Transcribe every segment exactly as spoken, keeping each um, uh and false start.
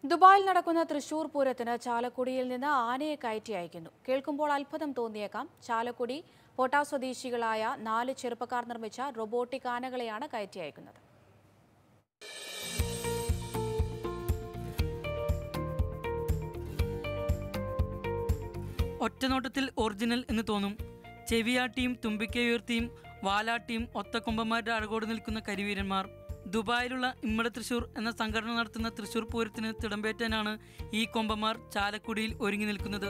ദുബായിൽ നടക്കുന്ന തൃശൂർ പൂരത്തിന് ചാലക്കുടിയിൽ നിന്ന് ആനയെ കയറ്റി അയക്കുന്നു. കേൾക്കുമ്പോൾ അത്ഭുതം തോന്നിയേക്കാം. ചാലക്കുടി പോട്ട സ്വദേശികളായ നാല് ചെറുപ്പക്കാർ നിർമ്മിച്ച റോബോട്ടിക് ആനകളെയാണ് കയറ്റി അയക്കുന്നത്. ഒറ്റനോട്ടത്തിൽ ഒറിജിനൽ എന്ന് തോന്നും. ചെവിയാട്ടിയും തുമ്പിക്കയുയർത്തിയും വാലാട്ടിയും ഒത്തക്കൊമ്പന്മാരുടെ അഴകോട് നിൽക്കുന്ന കരിവീരന്മാർ. ദുബായിലുള്ള ഇമ്മട തൃശൂർ എന്ന സംഘടന നടത്തുന്ന തൃശൂർ പൂരത്തിന് തിടമ്പേറ്റാനാണ് ഈ കൊമ്പന്മാർ ചാലക്കുടിയിൽ ഒരുങ്ങി നിൽക്കുന്നത്.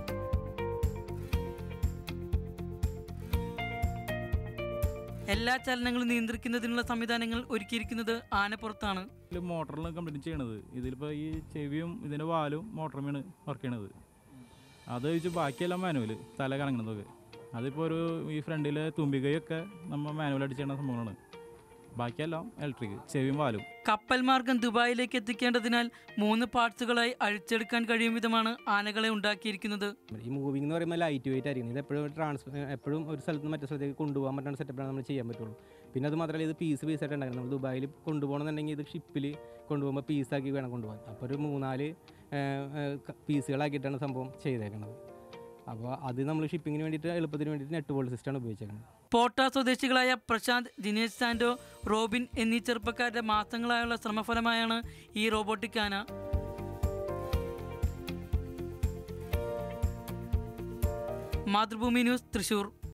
എല്ലാ ചലനങ്ങളും നിയന്ത്രിക്കുന്നതിനുള്ള സംവിധാനങ്ങൾ ഒരുക്കിയിരിക്കുന്നത് ആനപ്പുറത്താണ്. മോട്ടറിൽ കംപ്ലീറ്റ് ചെയ്യണത് ഇതിലിപ്പോൾ ഈ ചെവിയും ഇതിൻ്റെ വാലും മോട്ടറുമാണ് വർക്ക് ചെയ്യണത്. അത് വെച്ച് ബാക്കിയെല്ലാം മാനുവൽ തല കറങ്ങുന്നതൊക്കെ. അതിപ്പോൾ ഒരു ഈ ഫ്രണ്ടിലെ തുമ്പികയൊക്കെ നമ്മൾ മാനുവലായിട്ട് ചെയ്യുന്ന സംഭവങ്ങളാണ്. ബാക്കിയെല്ലാം ഇലക്ട്രിക്, ചെവിയും വാലും. കപ്പൽ മാർഗം ദുബായിലേക്ക് എത്തിക്കേണ്ടതിനാൽ മൂന്ന് പാർട്സുകളായി അഴിച്ചെടുക്കാൻ കഴിയും വിധമാണ് ആനകളെ ഉണ്ടാക്കിയിരിക്കുന്നത്. ഈ മൂവിംഗ് എന്ന് പറയുമ്പോൾ ലൈറ്റ് വെയിറ്റ് ആയിരിക്കും. ഇത് എപ്പോഴും ട്രാൻസ്ഫർ എപ്പോഴും ഒരു സ്ഥലത്ത് നിന്ന് മറ്റു സ്ഥലത്തേക്ക് കൊണ്ടുപോകാൻ പറ്റുന്ന സെറ്റപ്പാണ് നമ്മൾ ചെയ്യാൻ പറ്റുള്ളൂ. പിന്നെ അത് മാത്രമല്ല, ഇത് പീസ് പീസായിട്ട് ഉണ്ടാക്കുന്നത്. നമ്മൾ ദുബായിൽ കൊണ്ടുപോകണമെന്നുണ്ടെങ്കിൽ ഇത് ഷിപ്പിൽ കൊണ്ടുപോകുമ്പോൾ പീസാക്കി വേണം കൊണ്ടുപോകാൻ. അപ്പോൾ ഒരു മൂന്നാല് പീസുകളാക്കിയിട്ടാണ് സംഭവം ചെയ്തേക്കുന്നത്. അപ്പോൾ അത് നമ്മൾ ഷിപ്പിങ്ങിന് വേണ്ടിയിട്ട് എളുപ്പത്തിന് വേണ്ടിയിട്ട് നെറ്റ് ബോൾട്ട് സിസ്റ്റമാണ് ഉപയോഗിച്ചേക്കുന്നത്. പോട്ട സ്വദേശികളായ പ്രശാന്ത്, ദിനേശ് സാൻഡോ, റോബിൻ എന്നീ ചെറുപ്പക്കാരുടെ മാസങ്ങളായുള്ള ശ്രമഫലമായാണ് ഈ റോബോട്ടിക് ആന. മാതൃഭൂമി ന്യൂസ്, തൃശൂർ.